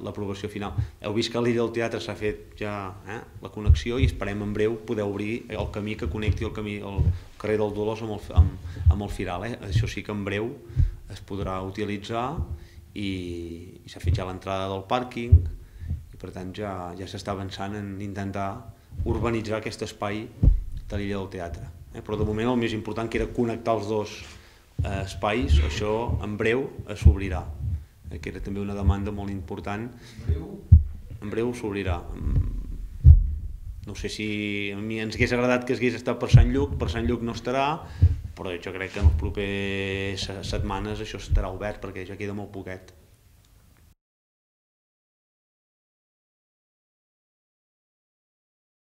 l'aprovació final. Heu vist que a l'illa del teatre s'ha fet ja la connexió i esperem en breu poder obrir el camí que connecti el carrer del Dolors amb el Firal. Això sí que en breu es podrà utilitzar i s'ha fet ja l'entrada del pàrquing i per tant ja s'està avançant en intentar urbanitzar aquest espai de l'illa del teatre. Però de moment el més important, que era connectar els dos espais, això en breu s'obrirà, que era també una demanda molt important. En breu s'obrirà. No sé si a mi ens hagués agradat que hagués estat per Sant Lluc no estarà, però jo crec que en les properes setmanes això estarà obert perquè ja queda molt poquet.